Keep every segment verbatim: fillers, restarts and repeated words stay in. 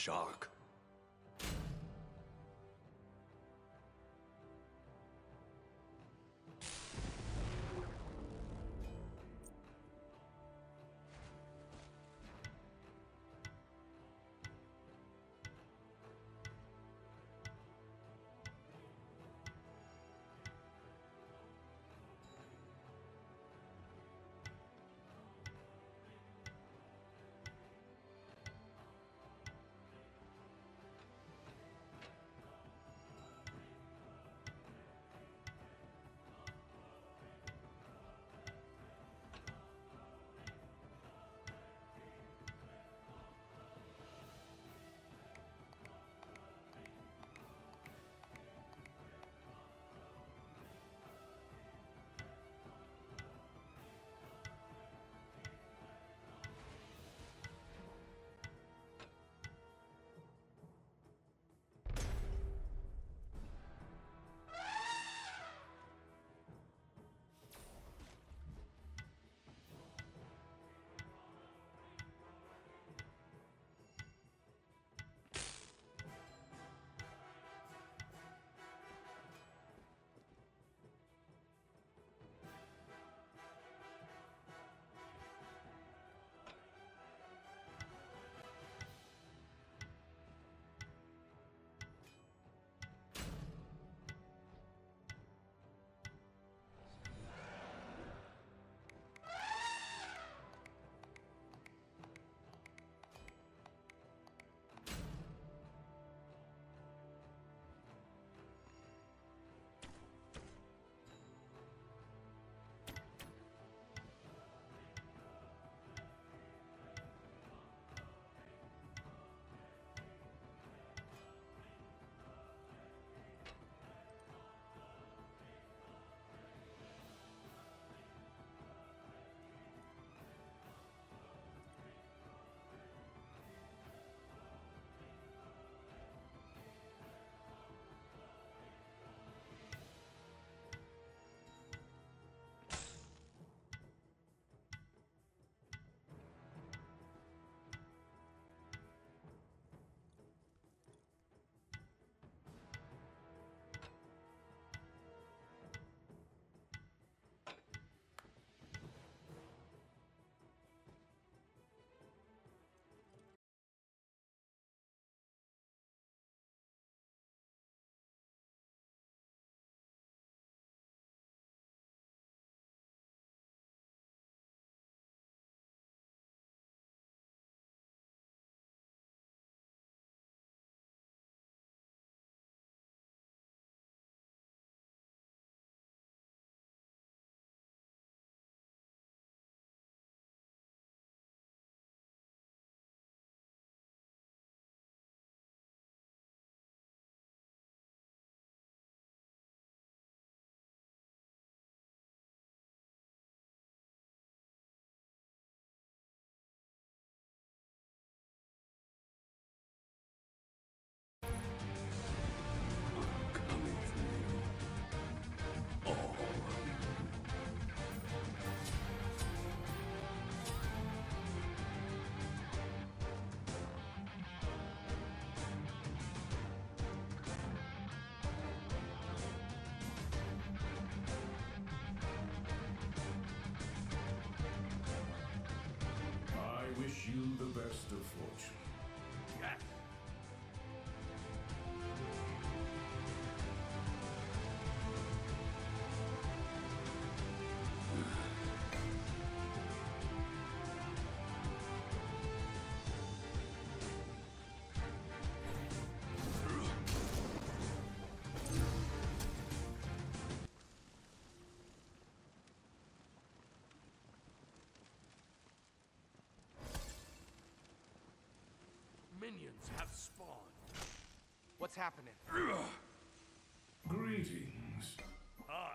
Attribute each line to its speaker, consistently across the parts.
Speaker 1: shark.
Speaker 2: Wish you the best of fortune.
Speaker 1: Yes. Minions have spawned.
Speaker 3: What's happening?
Speaker 2: Greetings.
Speaker 1: Hi.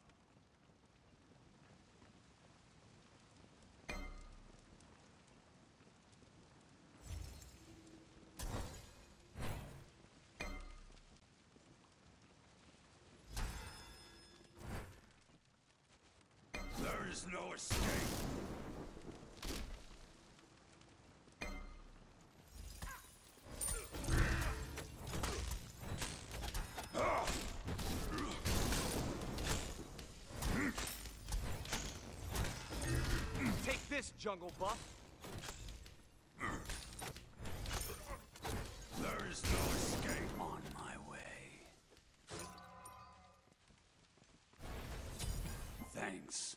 Speaker 1: There is no escape.
Speaker 3: this, Jungle Buff.
Speaker 1: There is no escape. On my way. Thanks.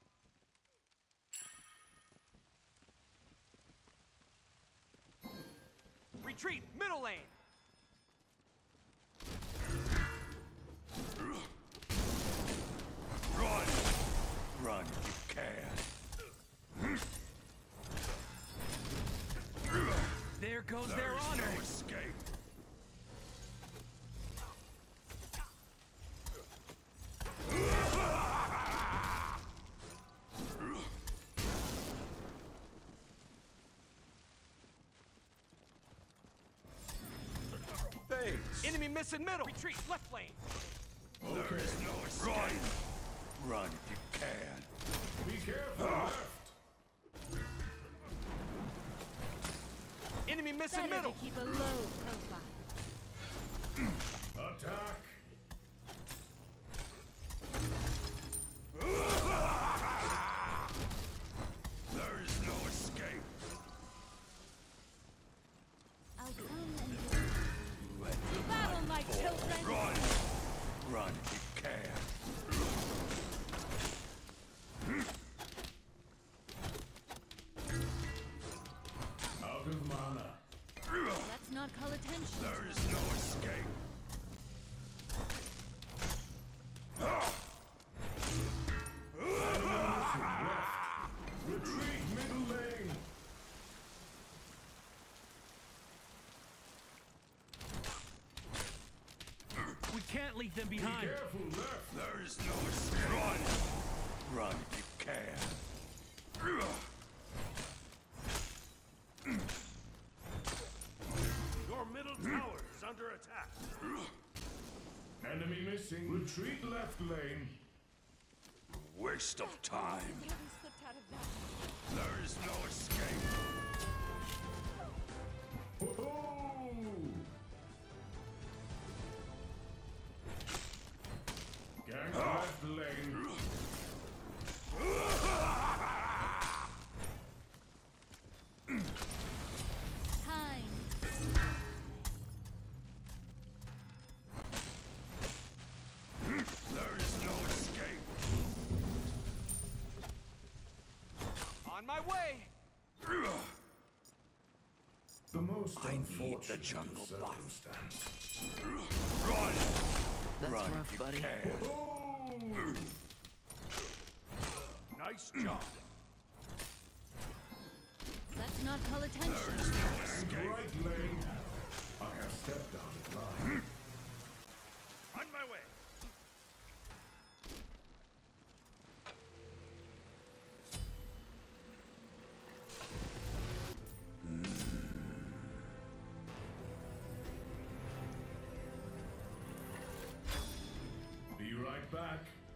Speaker 3: Retreat, middle lane.
Speaker 1: Run! Run if you can.
Speaker 4: There goes
Speaker 1: There
Speaker 4: their
Speaker 1: is
Speaker 4: honor.
Speaker 1: no escape. Thanks.
Speaker 3: Enemy missing middle. Retreat, left lane.
Speaker 1: There is no escape. Run! Run if you can.
Speaker 2: Be careful left.
Speaker 3: Enemy missing
Speaker 5: Better
Speaker 3: middle.
Speaker 5: to keep a low profile.
Speaker 2: Attack.
Speaker 1: There is no escape.
Speaker 5: I'll come and go.
Speaker 1: Let the
Speaker 5: Battle,
Speaker 1: night
Speaker 5: my
Speaker 1: fall.
Speaker 5: children!
Speaker 1: Run! Run if you can.
Speaker 2: Out of mana.
Speaker 5: Let's not call attention.
Speaker 1: There is no escape.
Speaker 2: Retreat middle lane.
Speaker 4: We can't leave them
Speaker 2: Be
Speaker 4: behind.
Speaker 2: careful left.
Speaker 1: There is no escape. Run! Run if you can.
Speaker 6: Your middle tower is under attack.
Speaker 2: Enemy missing. Retreat left lane.
Speaker 1: Waste of time.
Speaker 5: Never slipped out of that.
Speaker 1: There is no escape.
Speaker 2: Oh! Gang left lane.
Speaker 5: Time.
Speaker 1: There is no escape.
Speaker 3: On my way.
Speaker 2: The most
Speaker 1: I need
Speaker 2: unfortunate
Speaker 1: the jungle
Speaker 2: of
Speaker 1: buff.
Speaker 2: circumstance.
Speaker 1: Run!
Speaker 4: That's
Speaker 1: Run
Speaker 4: rough,
Speaker 1: if you
Speaker 4: buddy.
Speaker 1: can.
Speaker 2: Oh!
Speaker 6: Nice job.
Speaker 5: Let's not call attention.
Speaker 2: Gang right lane. I have stepped out of line.
Speaker 6: On my way.
Speaker 2: Be right back.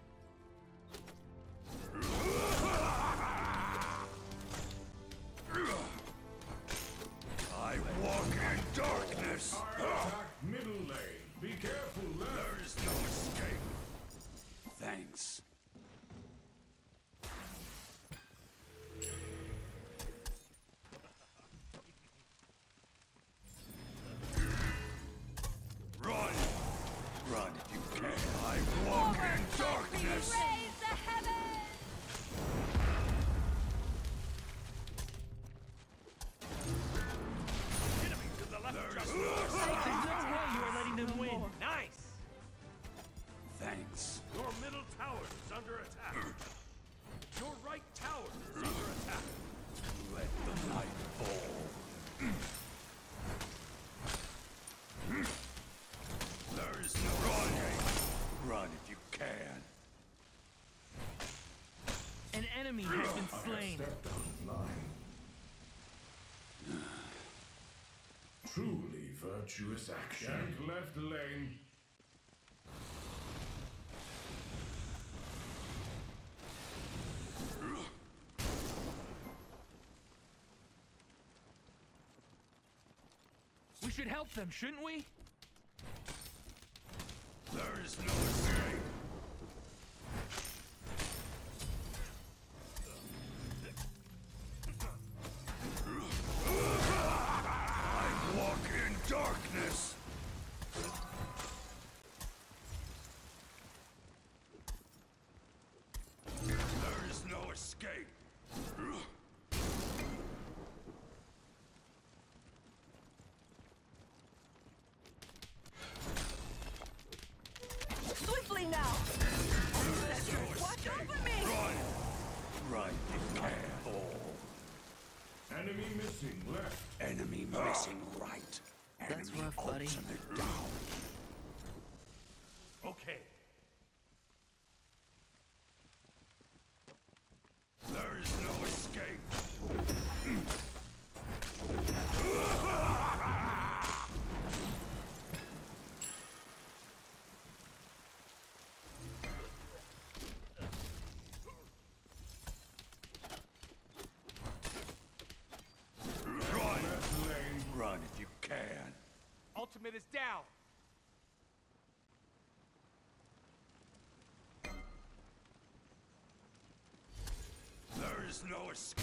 Speaker 1: I walk in darkness.
Speaker 2: I attack middle lane. Be careful left.
Speaker 1: There is no escape. Thanks. Run! Run if you can. I walk in darkness.
Speaker 5: Raise the heavens!
Speaker 6: Enemy to the left.
Speaker 1: There
Speaker 6: Just
Speaker 1: is no
Speaker 4: There's
Speaker 1: escape.
Speaker 4: no way you are letting them win.
Speaker 3: Nice.
Speaker 1: Thanks.
Speaker 6: your middle tower is under attack. Your right tower is under attack.
Speaker 1: Let the night fall. There is no run. Run if you can.
Speaker 4: An enemy has been
Speaker 2: I have
Speaker 4: slain.
Speaker 2: stepped out of line. Truly virtuous action. Gang left lane.
Speaker 4: We should help them, shouldn't we?
Speaker 1: There is no escape.
Speaker 2: Enemy missing left.
Speaker 1: Enemy missing right.
Speaker 4: That's
Speaker 1: Enemy
Speaker 4: rough, buddy.
Speaker 1: ultimate down.
Speaker 6: Okay.
Speaker 1: There is no escape. Run!
Speaker 2: Left lane.
Speaker 1: Run if you can.
Speaker 3: Ultimate is down.
Speaker 1: There is no escape.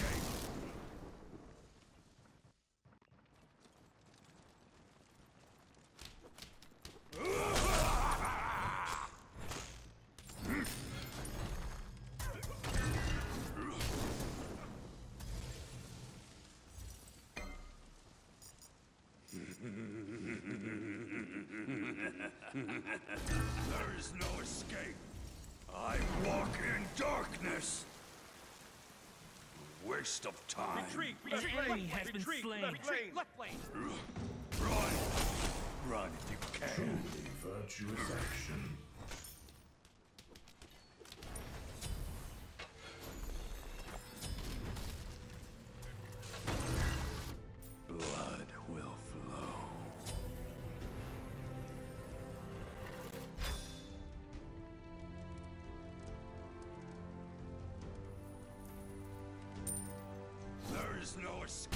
Speaker 1: There is no escape. I walk in darkness. Waste of time.
Speaker 6: Retreat!
Speaker 4: An
Speaker 6: Retreat!
Speaker 4: enemy
Speaker 6: left
Speaker 4: has
Speaker 6: lane,
Speaker 4: been
Speaker 6: retreat,
Speaker 4: slain.
Speaker 6: Left
Speaker 3: Retreat,
Speaker 6: lane!
Speaker 3: left lane.
Speaker 1: Run. Run if you can.
Speaker 2: Truly virtuous action.
Speaker 1: Blood will flow. There is no escape.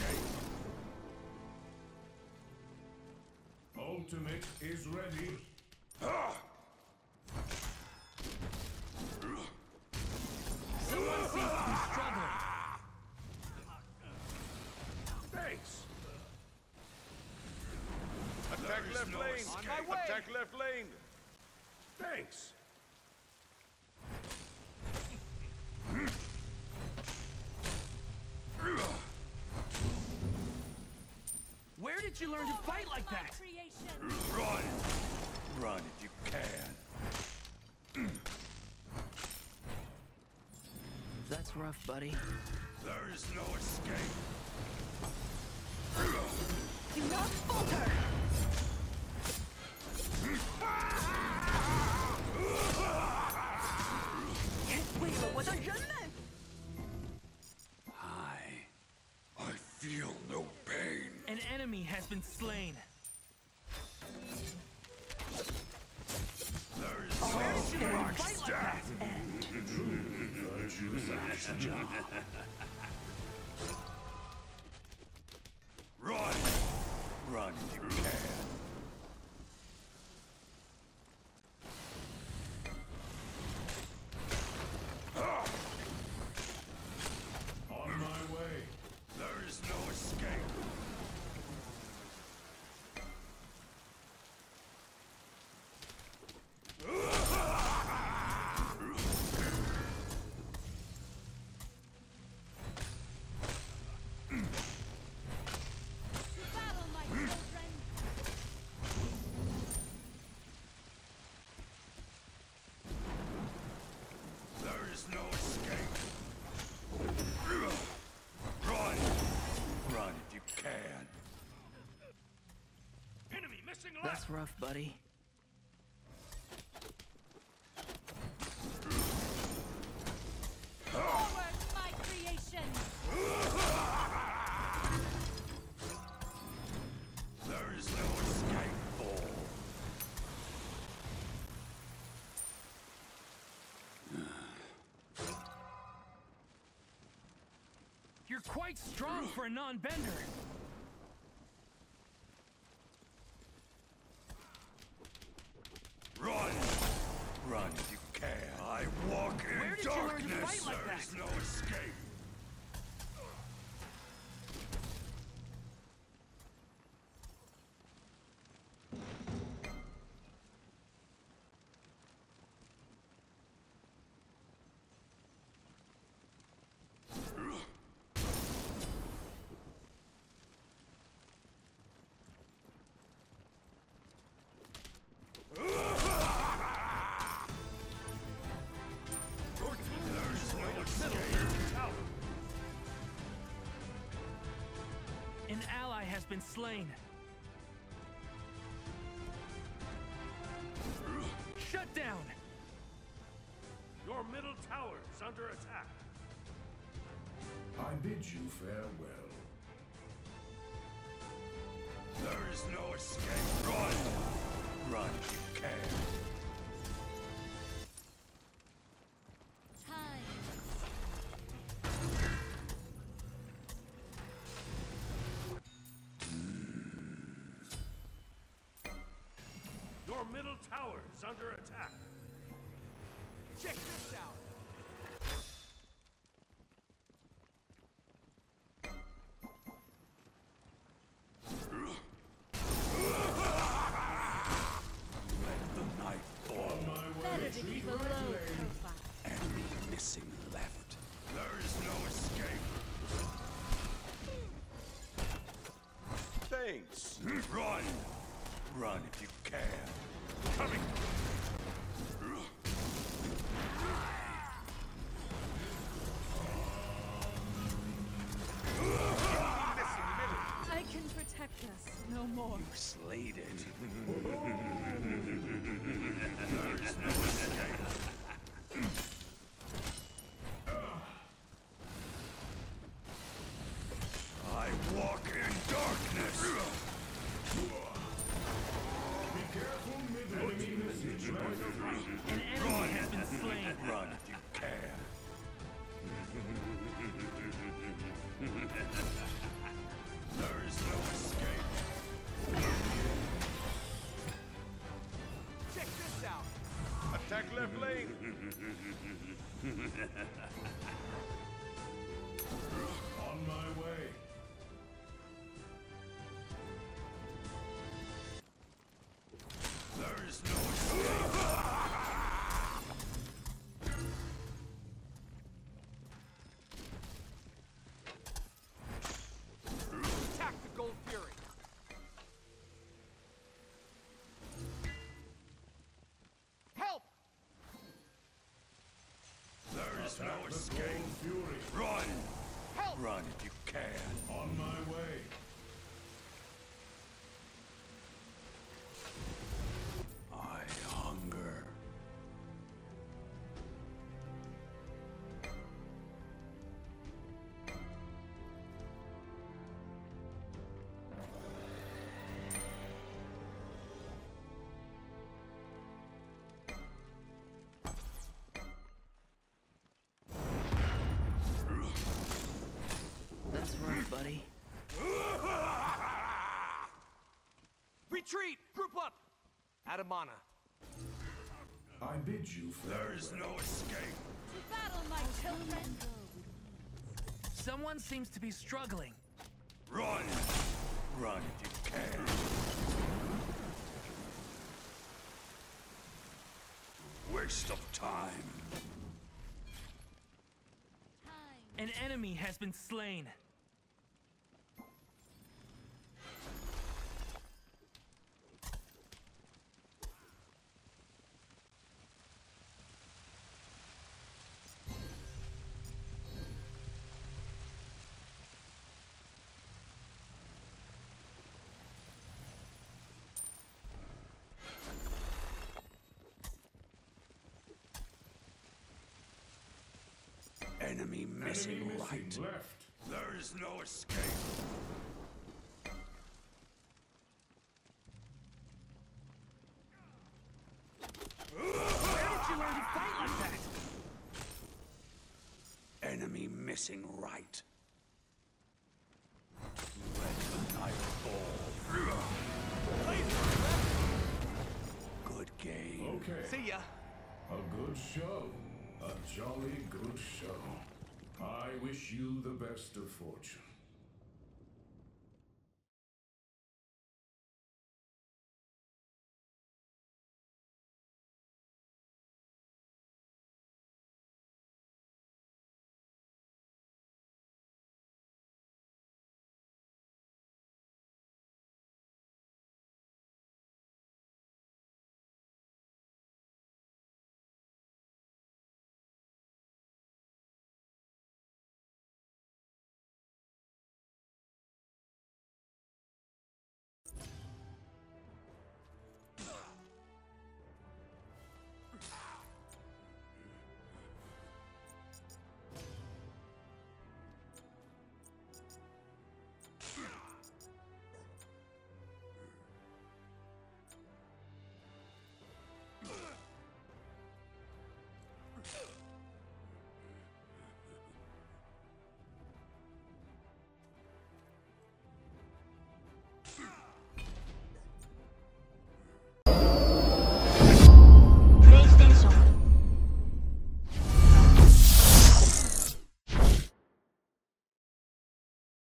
Speaker 2: Ultimate is ready.
Speaker 4: Someone seems to be struggling.
Speaker 6: Thanks! Attack
Speaker 1: There is
Speaker 6: left
Speaker 1: no
Speaker 6: lane!
Speaker 1: escape.
Speaker 3: On my way.
Speaker 6: Attack left lane! Thanks!
Speaker 4: Where did you learn to fight like
Speaker 5: My
Speaker 4: that?
Speaker 5: creation.
Speaker 1: Run. Run if you can.
Speaker 4: That's rough, buddy.
Speaker 1: There is no escape.
Speaker 5: Do not falter. 为了我的人们。
Speaker 1: I... I feel no pain.
Speaker 4: An enemy has been slain.
Speaker 1: There is
Speaker 4: Where
Speaker 1: no
Speaker 4: did you learn to fight like that?
Speaker 2: Virtuous action.
Speaker 1: Run. Run if you can.
Speaker 2: On my way.
Speaker 1: There is no escape.
Speaker 5: To battle, my children.
Speaker 1: There is no escape. Run. Run if you can.
Speaker 6: Enemy missing left!
Speaker 4: That's rough, buddy.
Speaker 5: Forward, my creation.
Speaker 1: There is no escape. Fall.
Speaker 4: You're quite strong for a non-bender.
Speaker 1: Run. Run if you can. I walk in
Speaker 4: Where did you learn to
Speaker 1: darkness.
Speaker 4: fight like
Speaker 1: There
Speaker 4: that?
Speaker 1: is no escape.
Speaker 4: has been slain. Shut down!
Speaker 6: Your middle tower is under attack.
Speaker 2: I bid you farewell.
Speaker 1: There is no escape. Run! Run if you can.
Speaker 5: Time.
Speaker 6: Your middle tower is under attack.
Speaker 3: Check this out.
Speaker 1: Let the night fall.
Speaker 5: Better to keep a low profile.
Speaker 1: Enemy missing left. There is no escape. Thanks. Run! Run if you can.
Speaker 6: Coming!
Speaker 5: I can protect us no more.
Speaker 1: You slayed it. There is no escape. I walk in darkness.
Speaker 2: Be careful, mid-enemy message.
Speaker 4: An enemy has been slain.
Speaker 1: Run if you can. There is no escape.
Speaker 3: Check this out. Attack left lane.
Speaker 2: On my way.
Speaker 1: There is no escape.
Speaker 3: Attack the Gold Fury. Help!
Speaker 1: There is no
Speaker 2: Attack the
Speaker 1: escape.
Speaker 2: Gold Fury.
Speaker 1: Run!
Speaker 3: Help!
Speaker 1: Run if you can.
Speaker 2: On my way.
Speaker 1: I hunger.
Speaker 4: That's right, buddy.
Speaker 3: Retreat! Group up! Out of mana.
Speaker 2: I bid you farewell.
Speaker 1: There is no escape.
Speaker 5: To battle, my children.
Speaker 4: Someone seems to be struggling.
Speaker 1: Run! Run if you can. Waste of time.
Speaker 5: Time.
Speaker 4: An enemy has been slain.
Speaker 1: Enemy missing
Speaker 2: Enemy
Speaker 1: right.
Speaker 2: missing left.
Speaker 1: There is no escape.
Speaker 4: Where did you learn to fight like that?
Speaker 1: Enemy missing right. Let the night fall. Good game.
Speaker 2: Okay.
Speaker 3: See ya.
Speaker 2: A good show. A jolly good show. I wish you the best of fortune.